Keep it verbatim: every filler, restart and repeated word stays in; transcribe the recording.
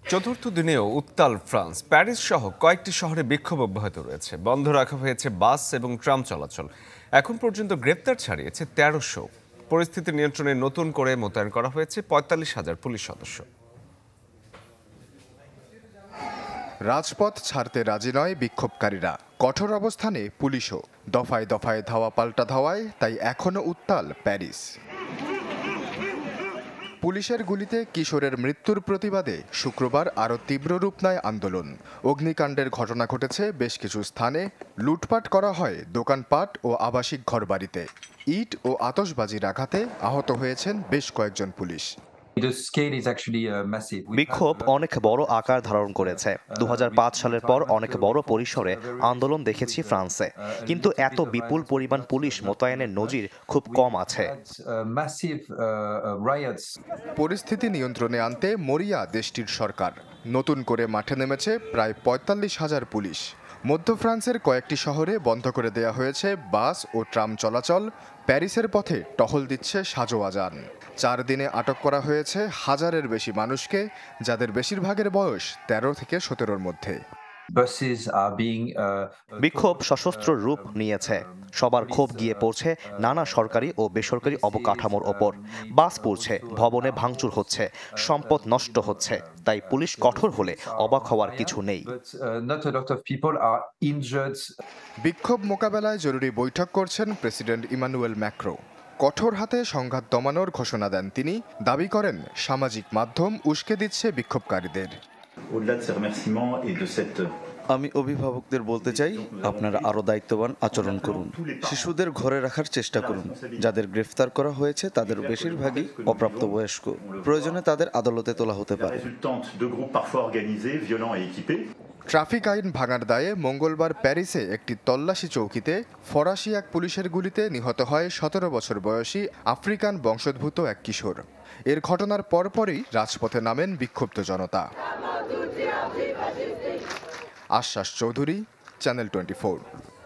চতুর্থ দিনেও উত্তাল ফ্রান্স। প্যারিস সহ কয়েকটি শহরে বিক্ষোভ অব্যাহত রয়েছে। বন্ধ রাখা হয়েছে বাস এবং ট্রাম চলাচল। এখন পর্যন্ত গ্রেপ্তার ছাড়িয়েছে তেরোশো। পরিস্থিতি নিয়ন্ত্রণে নতুন করে মোতায়েন করা হয়েছে পঁয়তাল্লিশ হাজার পুলিশ সদস্য। রাজপথ ছাড়তে রাজি নয় বিক্ষোভকারীরা, কঠোর অবস্থানে পুলিশও। দফায় দফায় ধাওয়া পাল্টা ধাওয়ায় তাই এখনো উত্তাল প্যারিস। পুলিশের গুলিতে কিশোরের মৃত্যুর প্রতিবাদে শুক্রবার আরও তীব্র রূপ নেয় আন্দোলন। অগ্নিকাণ্ডের ঘটনা ঘটেছে বেশ কিছু স্থানে। লুটপাট করা হয় দোকানপাট ও আবাসিক ঘরবাড়িতে। ইট ও আতশবাজির আঘাতে আহত হয়েছেন বেশ কয়েকজন পুলিশ। বিক্ষোভ অনেক বড় আকার ধারণ করেছে। দু হাজার পাঁচ সালের পর অনেক বড় পরিসরে আন্দোলন দেখেছি ফ্রান্সে, কিন্তু এত বিপুল পরিমাণ পুলিশ মোতায়েনের নজির খুব কম আছে। পরিস্থিতি নিয়ন্ত্রণে আনতে মরিয়া দেশটির সরকার। নতুন করে মাঠে নেমেছে প্রায় পঁয়তাল্লিশ হাজার পুলিশ। মধ্য ফ্রান্সের কয়েকটি শহরে বন্ধ করে দেয়া হয়েছে বাস ও ট্রাম চলাচল। প্যারিসের পথে টহল দিচ্ছে সাজোয়া যান। চার দিনে আটক করা হয়েছে হাজারের বেশি মানুষকে, যাদের বেশিরভাগের বয়স তেরো থেকে সতেরোর মধ্যে। বিক্ষোভ সশস্ত্র রূপ নিয়েছে। সবার ক্ষোভ গিয়ে পড়ছে নানা সরকারি ও বেসরকারি অবকাঠামোর ওপর। বাস পড়ছে, ভবনে ভাঙচুর হচ্ছে, সম্পদ নষ্ট হচ্ছে। তাই পুলিশ কঠোর হলে অবাক হওয়ার কিছু নেই। বিক্ষোভ মোকাবেলায় জরুরি বৈঠক করছেন প্রেসিডেন্ট ইমানুয়েল ম্যাক্রো। কঠোর হাতে সংঘাত দমানোর ঘোষণা দেন তিনি। দাবি করেন সামাজিক মাধ্যম উস্কে দিচ্ছে বিক্ষোভকারীদের। আমি অভিভাবকদের বলতে চাই, আপনারা আরও দায়িত্ববান আচরণ করুন। শিশুদের ঘরে রাখার চেষ্টা করুন। যাদের গ্রেফতার করা হয়েছে তাদের বেশিরভাগই অপ্রাপ্তবয়স্ক। প্রয়োজনে তাদের আদালতে তোলা হতে পারে। ট্রাফিক আইন ভাঙার দায়ে মঙ্গলবার প্যারিসে একটি তল্লাশি চৌকিতে ফরাসি এক পুলিশের গুলিতে নিহত হয় সতেরো বছর বয়সী আফ্রিকান বংশোদ্ভূত এক কিশোর। এর ঘটনার পরপরই রাজপথে নামেন বিক্ষুব্ধ জনতা। আশ্বাস চৌধুরী, চ্যানেল টোয়েন্টি ফোর।